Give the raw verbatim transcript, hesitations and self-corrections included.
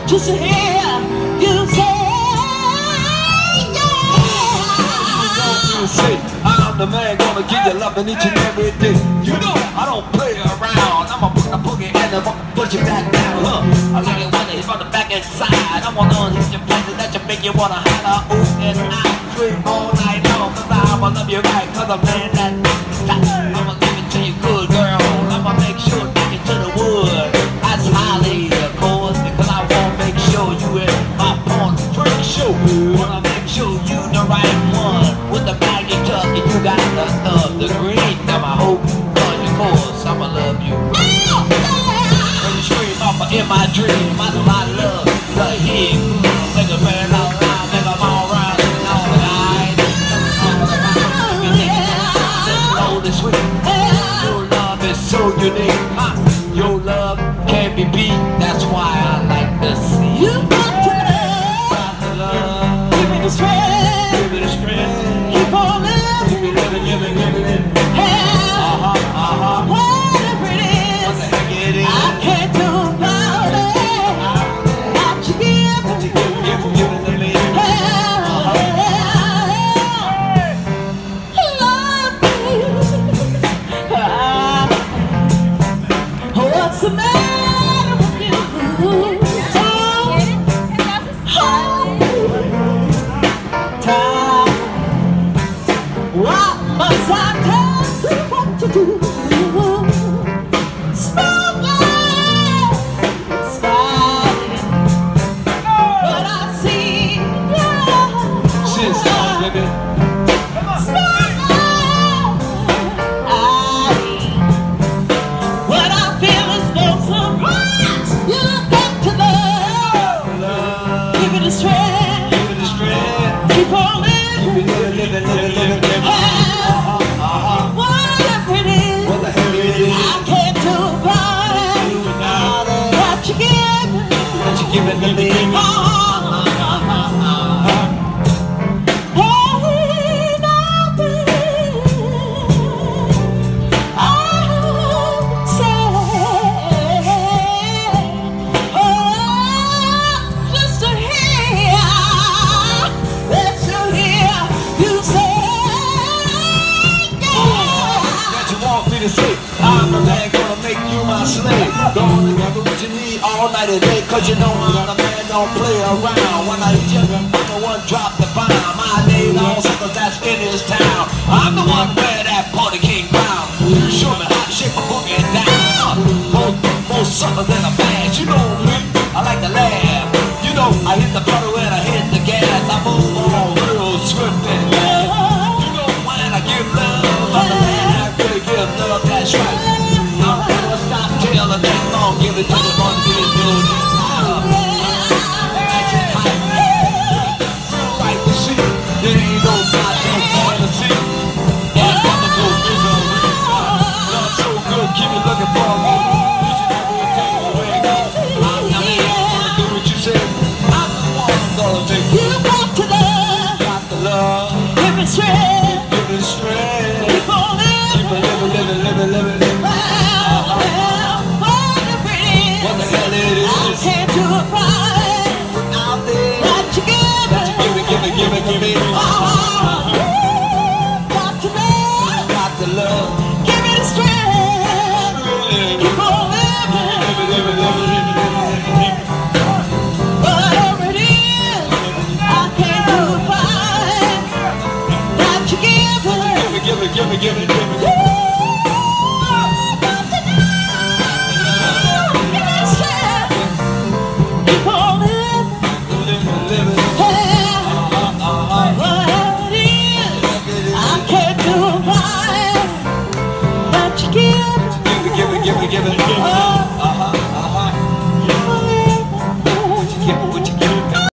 just to hear you say, yeah. You say, I'm the man gonna give you loving each and every day. You know I don't play around. I'm a book, a boogie and I'm gonna push you back down, huh? I like it when it's from the back and side. I'm gonna hit your places that you make you wanna holler, ooh, and I scream all night long. Cause I'ma love you right, cause I'm man that I'ma give it to you good, girl. I'ma make sure to take it to the wood. That's highly, of course, because I wanna make sure you in my porn freak show. Wanna make sure you the right one with the baggy tuck and you got the thug, the green. Now I hope on your course, I'ma love you. When you scream off in my dream, I know I love the heat. Make a man out loud, make them all right, all night. All the sweet. Your love is so unique. Huh? Your love can't be beat. That's why I like to see You got to love. give me the strength, Give me the strength. keep on living, Give me living, living, living, living. hell, Uh-huh, uh-huh. whatever it What is, the heck it is? I can't do about it. Got you give, What you give, give, give it to me. hell, love me. What's the matter with you? Time. What must I tell you what to do? Smoking, starting, but I see you. Shit, stop, baby. Smoking, I, what I feel is no surprise. You got to love, Love. give it a strength, Give it the strength. keep on Give me living. living, living, living, living, living. Hell, Uh-huh, uh-huh. whatever it is, What the hell it is? I can't do about it. Do without it. What you give, What you give it to me? oh, hey, nothing. I say, oh, just to hear, just to hear you say, yeah. That you want me to say, I'm the man gonna make you my slave. Gonna give you what you need all night and day. Cause you know I'm the man, don't play around. When I hit you, I'm the one drop the bomb. My name on suckers that's in this town. I'm the one wear that party king crown. You show me how to shake my boogie down. Most, most suckers in a band, you know me, I like to laugh. You know, I hit the pedal and I hit the gas. I move on real swift and fast. You know when I give love, I'm the man that really give love, that's right. I'm never stop till the next long, give it to the one, give it to the